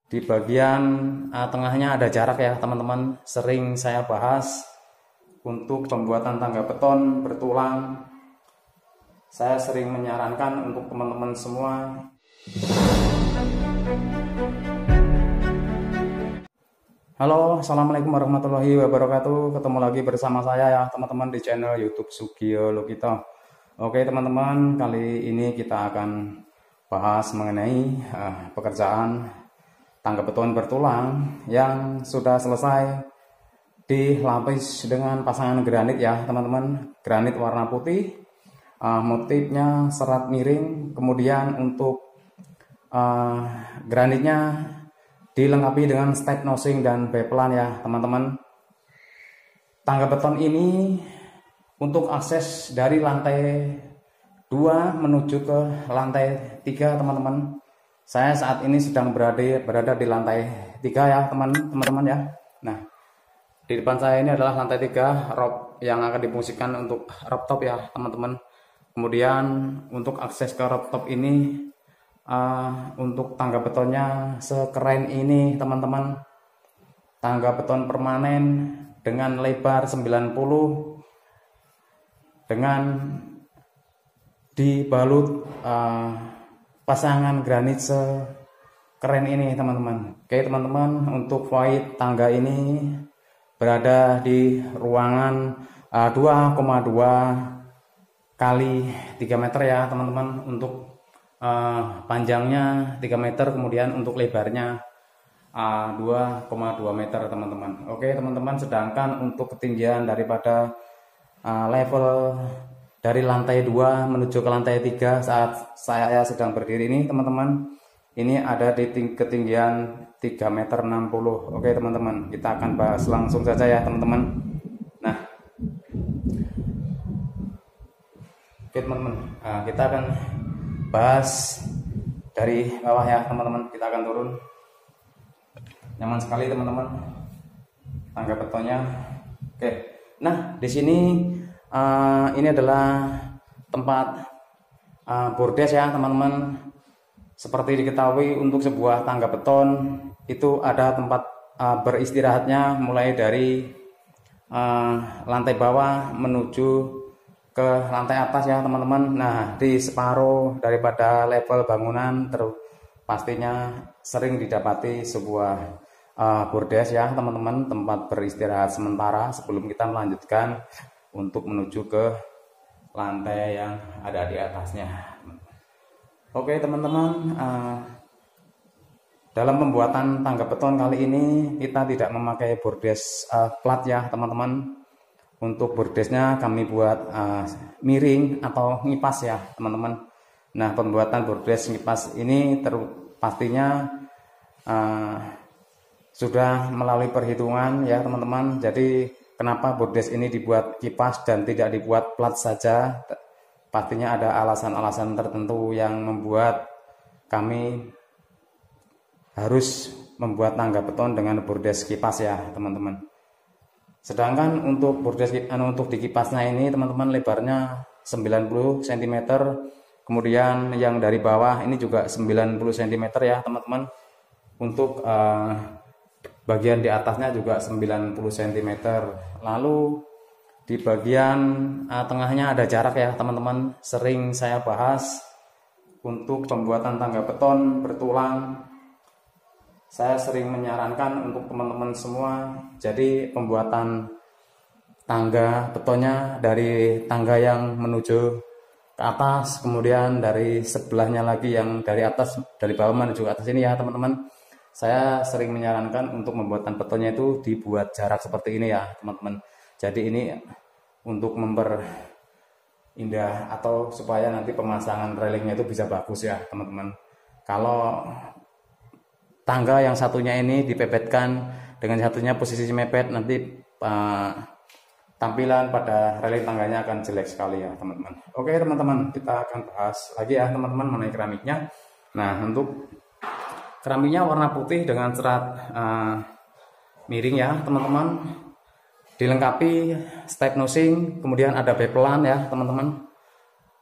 Di bagian tengahnya ada jarak ya teman-teman. Sering saya bahas untuk pembuatan tangga beton bertulang. Saya sering menyarankan untuk teman-teman semua. Halo, assalamualaikum warahmatullahi wabarakatuh. Ketemu lagi bersama saya ya teman-teman di channel YouTube Sugio Logito. Oke teman-teman, kali ini kita akan bahas mengenai pekerjaan tangga beton bertulang yang sudah selesai dilapis dengan pasangan granit ya teman-teman. Granit warna putih, motifnya serat miring. Kemudian untuk granitnya dilengkapi dengan step nosing dan bepelan ya teman-teman. Tangga beton ini untuk akses dari lantai 2 menuju ke lantai 3 teman-teman. Saya saat ini sedang berada di lantai 3 ya teman-teman ya. Nah, di depan saya ini adalah lantai 3 roof yang akan difungsikan untuk rooftop ya teman-teman. Kemudian untuk akses ke rooftop ini untuk tangga betonnya sekeren ini teman-teman. Tangga beton permanen dengan lebar 90 dengan dibalut pasangan granit sekeren ini teman-teman. Oke teman-teman, untuk void tangga ini berada di ruangan 2,2 kali 3 meter ya teman-teman. Untuk panjangnya 3 meter, kemudian untuk lebarnya 2,2 meter teman-teman. Oke teman-teman, sedangkan untuk ketinggian daripada level dari lantai 2 menuju ke lantai 3 saat saya sedang berdiri ini teman-teman, ini ada di ketinggian 3,60 meter. Oke teman-teman, kita akan bahas langsung saja ya teman-teman. Nah, oke teman-teman, kita akan bahas dari bawah ya teman-teman. Kita akan turun. Nyaman sekali teman-teman tangga betonnya. Oke, nah di sini ini adalah tempat bordes ya teman-teman. Seperti diketahui, untuk sebuah tangga beton itu ada tempat beristirahatnya mulai dari lantai bawah menuju ke lantai atas ya teman-teman. Nah, di separuh daripada level bangunan pastinya sering didapati sebuah bordes ya teman-teman, tempat beristirahat sementara sebelum kita melanjutkan untuk menuju ke lantai yang ada di atasnya. Oke teman-teman, dalam pembuatan tangga beton kali ini kita tidak memakai bordes plat ya teman-teman. Untuk bordesnya kami buat miring atau ngipas ya teman-teman. Nah, pembuatan bordes ngipas ini pastinya sudah melalui perhitungan ya teman-teman. Jadi kenapa bordes ini dibuat kipas dan tidak dibuat plat saja? Pastinya ada alasan-alasan tertentu yang membuat kami harus membuat tangga beton dengan bordes kipas ya teman-teman. Sedangkan untuk bordes untuk di kipasnya ini teman-teman lebarnya 90 cm. Kemudian yang dari bawah ini juga 90 cm ya teman-teman. Untuk bagian di atasnya juga 90 cm. Lalu di bagian tengahnya ada jarak ya teman-teman. Sering saya bahas untuk pembuatan tangga beton bertulang. Saya sering menyarankan untuk teman-teman semua. Jadi pembuatan tangga betonnya dari tangga yang menuju ke atas, kemudian dari sebelahnya lagi yang dari atas, dari bawah menuju ke atas ini ya teman-teman. Saya sering menyarankan untuk pembuatan betonnya itu dibuat jarak seperti ini ya teman-teman. Jadi ini untuk memperindah atau supaya nanti pemasangan railingnya itu bisa bagus ya teman-teman. Kalau tangga yang satunya ini dipepetkan dengan satunya posisi mepet, nanti tampilan pada railing tangganya akan jelek sekali ya teman-teman. Oke teman-teman, kita akan bahas lagi ya teman-teman mengenai keramiknya. Nah, untuk keramiknya warna putih dengan serat miring ya teman-teman, dilengkapi step nosing, kemudian ada bepelan ya teman-teman.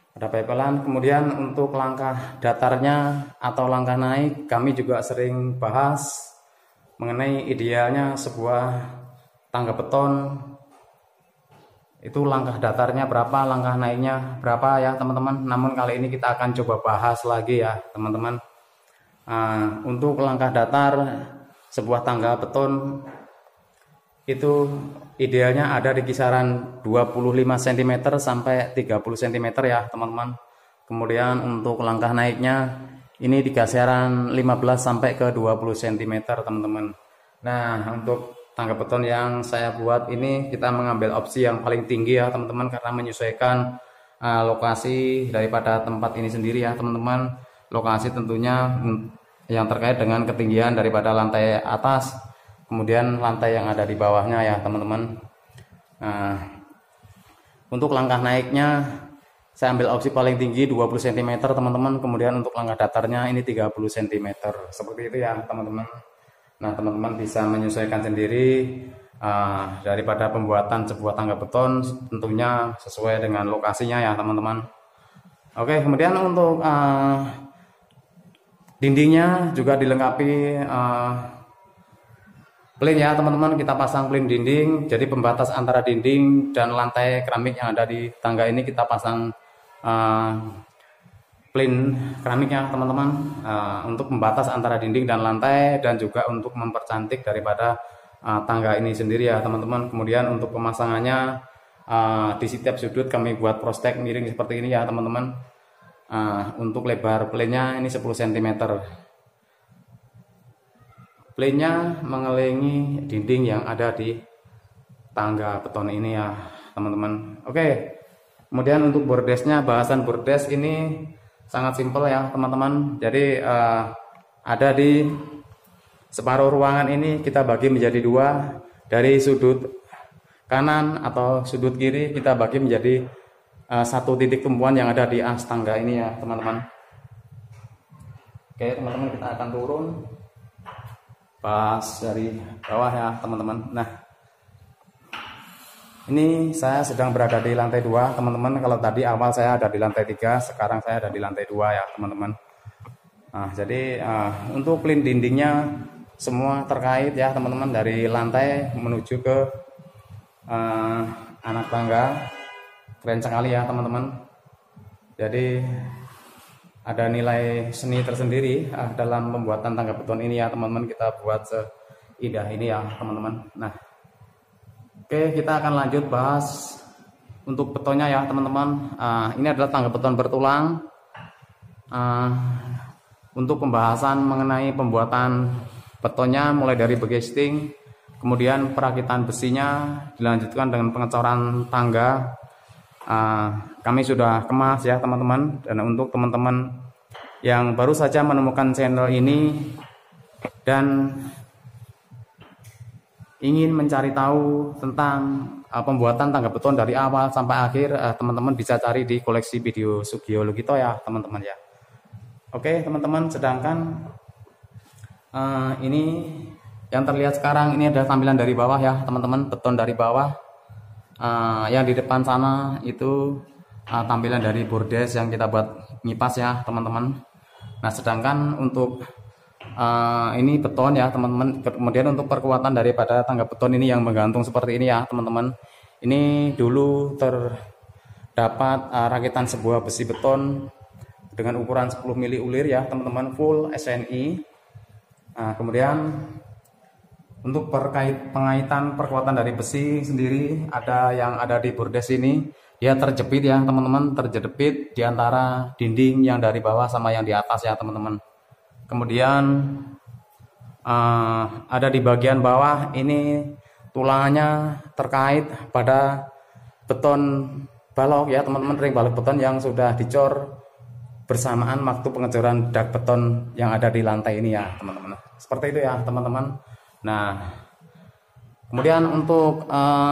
ada pepelan. Kemudian untuk langkah datarnya atau langkah naik, kami juga sering bahas mengenai idealnya sebuah tangga beton itu langkah datarnya berapa, langkah naiknya berapa ya teman-teman. Namun kali ini kita akan coba bahas lagi ya teman-teman. Untuk langkah datar sebuah tangga beton itu idealnya ada di kisaran 25 cm sampai 30 cm ya teman-teman. Kemudian untuk langkah naiknya ini di kisaran 15 sampai ke 20 cm teman-teman. Nah, untuk tangga beton yang saya buat ini kita mengambil opsi yang paling tinggi ya teman-teman, karena menyesuaikan lokasi daripada tempat ini sendiri ya teman-teman. Lokasi tentunya yang terkait dengan ketinggian daripada lantai atas, kemudian lantai yang ada di bawahnya ya teman-teman. Untuk langkah naiknya saya ambil opsi paling tinggi 20 cm teman-teman. Kemudian untuk langkah datarnya ini 30 cm, seperti itu ya teman-teman. Nah, teman-teman bisa menyesuaikan sendiri daripada pembuatan sebuah tangga beton, tentunya sesuai dengan lokasinya ya teman-teman. Oke, kemudian untuk dindingnya juga dilengkapi plin ya teman-teman. Kita pasang plin dinding, jadi pembatas antara dinding dan lantai keramik yang ada di tangga ini kita pasang plin keramiknya teman-teman, untuk membatas antara dinding dan lantai dan juga untuk mempercantik daripada tangga ini sendiri ya teman-teman. Kemudian untuk pemasangannya di setiap sudut kami buat prostek miring seperti ini ya teman-teman. Untuk lebar plinnya ini 10 cm. Plinnya mengelilingi dinding yang ada di tangga beton ini ya teman-teman. Oke, kemudian untuk bordesnya, bahasan bordes ini sangat simpel ya teman-teman. Jadi ada di separuh ruangan ini kita bagi menjadi dua. Dari sudut kanan atau sudut kiri kita bagi menjadi satu titik tumpuan yang ada di as tangga ini ya teman-teman. Oke teman-teman, kita akan turun pas dari bawah ya teman-teman. Nah, ini saya sedang berada di lantai 2 teman-teman. Kalau tadi awal saya ada di lantai 3, sekarang saya ada di lantai 2 ya teman-teman. Nah, jadi untuk plin dindingnya semua terkait ya teman-teman, dari lantai menuju ke anak tangga. Keren sekali ya teman-teman. Jadi ada nilai seni tersendiri dalam pembuatan tangga beton ini ya teman-teman. Kita buat seindah ini ya teman-teman. Nah, oke, kita akan lanjut bahas untuk betonnya ya teman-teman. Ini adalah tangga beton bertulang. Untuk pembahasan mengenai pembuatan betonnya mulai dari begesting, kemudian perakitan besinya, dilanjutkan dengan pengecoran tangga. Kami sudah kemas ya teman-teman. Dan untuk teman-teman yang baru saja menemukan channel ini dan ingin mencari tahu tentang pembuatan tangga beton dari awal sampai akhir, teman-teman bisa cari di koleksi video Sugio Lugito ya teman-teman ya. Oke teman-teman, sedangkan ini yang terlihat sekarang ini adalah tampilan dari bawah ya teman-teman, beton dari bawah. Yang di depan sana itu tampilan dari bordes yang kita buat ngipas ya teman-teman. Nah, sedangkan untuk ini beton ya teman-teman. Kemudian untuk perkuatan daripada tangga beton ini yang menggantung seperti ini ya teman-teman. Ini dulu terdapat rakitan sebuah besi beton dengan ukuran 10 mili ulir ya teman-teman, full SNI. Kemudian untuk pengaitan perkuatan dari besi sendiri, ada yang ada di bordes ini, dia terjepit ya teman-teman, terjepit di antara dinding yang dari bawah sama yang di atas ya teman-teman. Kemudian ada di bagian bawah ini tulangannya terkait pada beton balok ya teman-teman, ring balok beton yang sudah dicor bersamaan waktu pengecoran dak beton yang ada di lantai ini ya teman-teman. Seperti itu ya teman-teman. Nah, kemudian untuk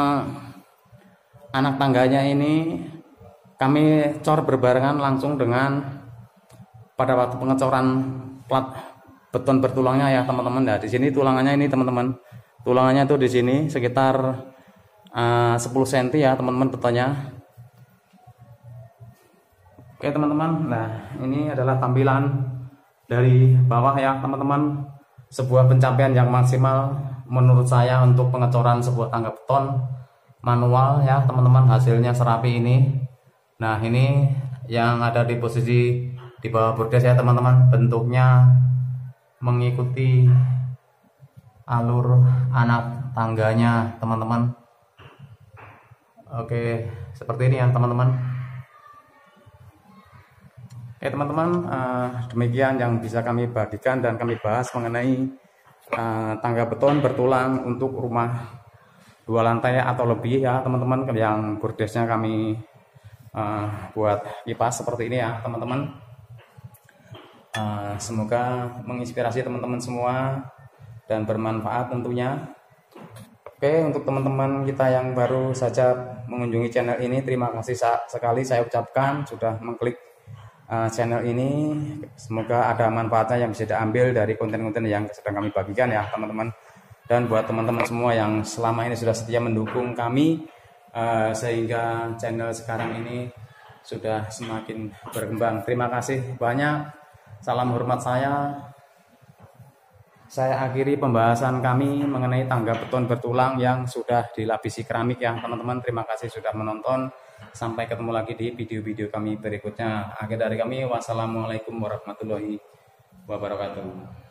anak tangganya ini kami cor berbarengan langsung dengan pada waktu pengecoran plat beton bertulangnya ya teman-teman. Nah, di sini tulangannya ini teman-teman, tulangannya tuh di sini sekitar 10 cm ya teman-teman betonnya. Oke teman-teman, nah ini adalah tampilan dari bawah ya teman-teman. Sebuah pencapaian yang maksimal menurut saya untuk pengecoran sebuah tangga beton manual ya teman-teman, hasilnya serapi ini. Nah ini yang ada di posisi di bawah bordes ya teman-teman, bentuknya mengikuti alur anak tangganya teman-teman. Oke, seperti ini ya teman-teman. Oke teman-teman, demikian yang bisa kami bagikan dan kami bahas mengenai tangga beton bertulang untuk rumah 2 lantai atau lebih ya teman-teman, yang bordesnya kami buat kipas seperti ini ya teman-teman. Semoga menginspirasi teman-teman semua dan bermanfaat tentunya. Oke, untuk teman-teman kita yang baru saja mengunjungi channel ini, terima kasih sekali saya ucapkan sudah mengklik channel ini. Semoga ada manfaatnya yang bisa diambil dari konten-konten yang sedang kami bagikan ya teman-teman. Dan buat teman-teman semua yang selama ini sudah setia mendukung kami sehingga channel sekarang ini sudah semakin berkembang, terima kasih banyak. Salam hormat saya akhiri pembahasan kami mengenai tangga beton bertulang yang sudah dilapisi keramik ya teman-teman. Terima kasih sudah menonton. Sampai ketemu lagi di video-video kami berikutnya. Akhir dari kami, wassalamualaikum warahmatullahi wabarakatuh.